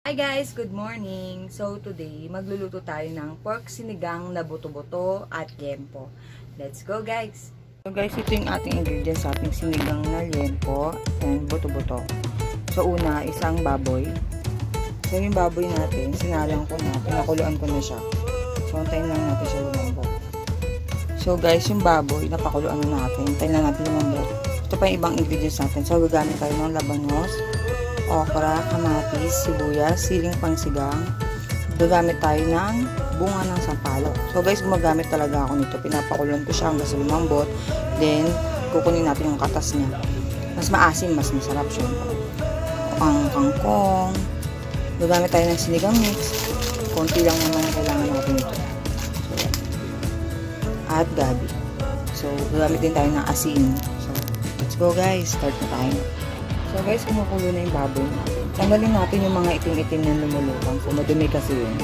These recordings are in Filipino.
Hi guys! Good morning! So today, magluluto tayo ng pork sinigang na buto-buto at liempo. Let's go guys! So guys, ito yung ating ingredients sa ating sinigang na liempo and buto-buto. So una, isang baboy. So yung baboy natin, sinalang ko na, pinakuluan ko na siya. So antayin lang natin siya lumambot. So guys, yung baboy, napakuluan na natin. Antayin lang natin lumambot. Ito pa yung ibang ingredients natin. So gagamit tayo ng labanos, okra, kamatis, sibuyas, siling pang sigang. Gagamit tayo ng bunga ng sampalok. So guys, gumagamit talaga ako nito. Pinapakulan ko siya hanggang sa lumambot. Then, kukunin natin yung katas niya. Mas maasim, mas masarap siya. Ang kangkong. Gagamit tayo ng sinigang mix. Konti lang naman ang kailangan natin ito. So, at gabi. So, gagamit din tayo ng asin. So, let's go guys. Start na tayo. So guys, kumukulo na yung baboy natin. Tanggalin natin yung mga itim-itim na lumulutang. So madumi kasi yun.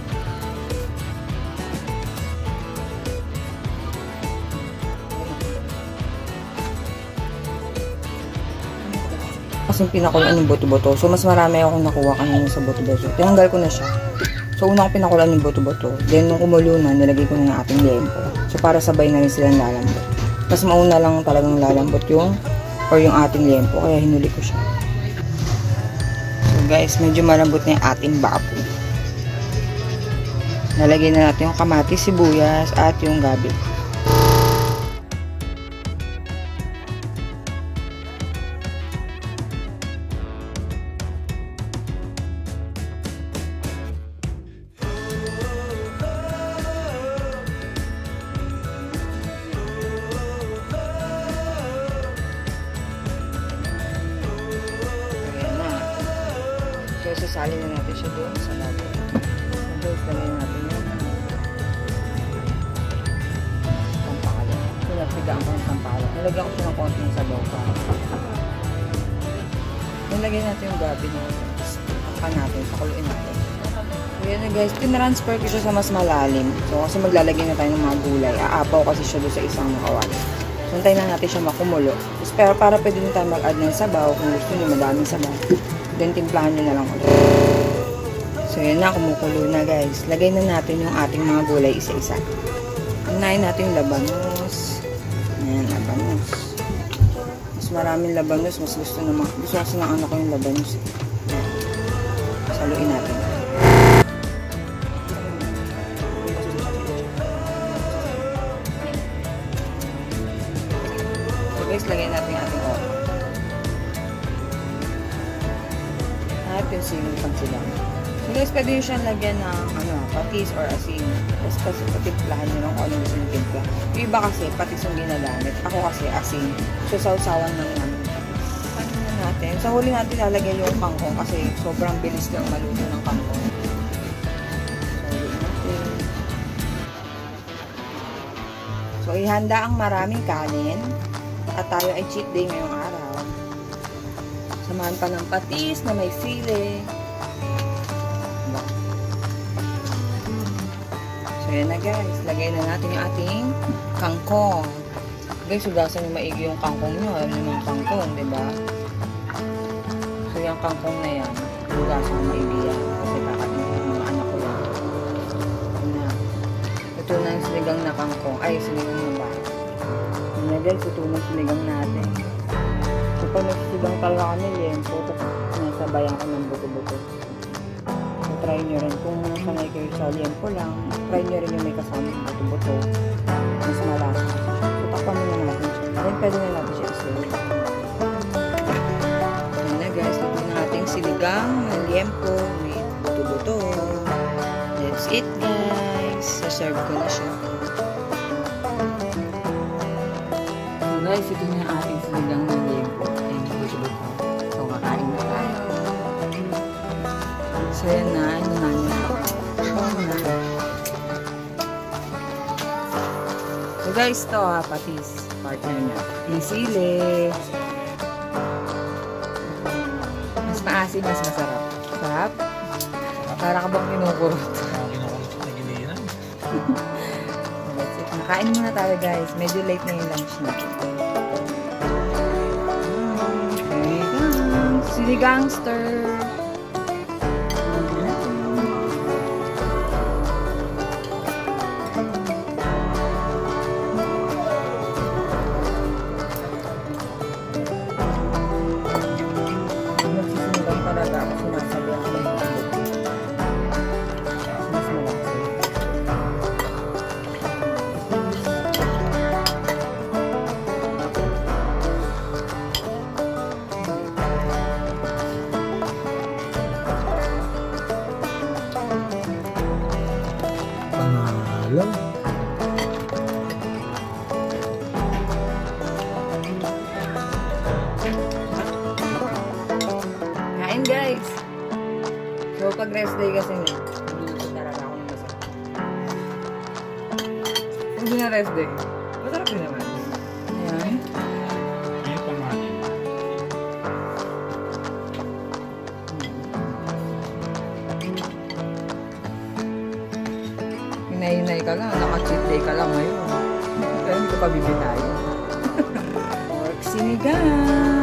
Kasi pinakulaan yung buto-buto. So mas marami akong nakuha kanina sa buto-buto. Tinanggal ko na siya. So una ko pinakulaan yung buto-buto. Then nung kumulo na, nilagay ko na yung ating liempo. So para sabay na rin silang lalambot. Mas mauna lang talagang lalambot yung ating liempo, kaya hinuli ko siya. So guys, medyo malambot na yung ating baboy. Nalagay na natin yung kamatis, sibuyas, at yung gabi. So, sasali na natin siya doon sa baboy. So, lagyan natin yung sampalok. So, nagsigaan ko ng sampalok. Nalagyan ko siya ng konting sabaw pa. Nalagyan natin yung gabi na takpan natin, pakuluin natin. So, yan na guys. Tinransfer ko siya sa mas malalim. So, kasi maglalagay na tayo ng mga gulay. Aapaw kasi siya doon sa isang makawali. So, antayin lang natin siya makumulo. Pero para pwede din tayo mag-add ng sabaw kung gusto nyo madaming sabaw. Then, timplahan nyo na lang ulit. So, yun na. Kumukulo na, guys. Lagay na natin yung ating mga gulay isa-isa. Unahin natin yung labanos. Ayan, labanos. Mas maraming labanos. Mas gusto kasi ng anak ko yung labanos. Saluin natin. So, guys, lagay natin yung ating okra. At yung siling pang silang. So guys, pwede nyo siyang lagyan ng patis or asin. Kasi patiplahan nyo lang kung ano gusto yung timpla. Yung iba kasi, patis yung ginagamit. Ako kasi asin. So sausawan lang namin. Paano na natin? Sa huli natin lalagay yung kangkong kasi sobrang bilis lang maluto ng kangkong. So ihanda ang maraming kanin. At tayo ay cheat day ngayong araw. Samahan pa ng patis na may sili. So, yan na guys. Lagay na natin yung ating kangkong. Guys, hugasan yung maigi yung kangkong nyo. Alam nyo yung kangkong, diba? So, yung kangkong na yan, hugasan yung maigi yan. Kasi kakain yung mga anak ko yan. Ito na yung sinigang na kangkong. Ay, sinigang na ba? Yan na guys, ito na sinigang natin. So, pag nagsisigang talaga kami, liempo, nasabayan ko ng buto-buto. So, try nyo rin. Kung sanay kayo sa liempo lang, try nyo rin yung may kasama ng buto-buto. Mas malasa. So, takpan mo na natin siya. Then, pwede na natin siya isulot. Yan na guys. Ito na ating sinigang ng liempo with buto-buto. That's it guys. Saserve ko na siya. So, guys, ito na yung ating sinigang ng liempo. So, kakain na tayo. So, yan na. Ano na niya. So, guys, ito patis. Partner niya. Yung sili. Mas maasim, mas masarap. Sarap? Para ka bang kinukurot? Nakain muna tayo, guys. Medyo late na yung lunch natin. Siligangster. pag rest day kasi niya, niluluto talaga ako ng masarap. Pag di na rest day, masarap din naman. Ayan. Ayan pa nga. Hinay-hinay ka lang, naka-cheat day ka lang ngayon. Kaya hindi ko pa bibitayin. Pork sinigang!